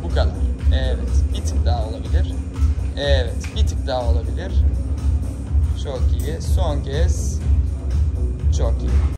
Bu kadar. Evet. Bir tık daha olabilir. Evet. Bir tık daha olabilir. Çok iyi. Son kez. Çok iyi.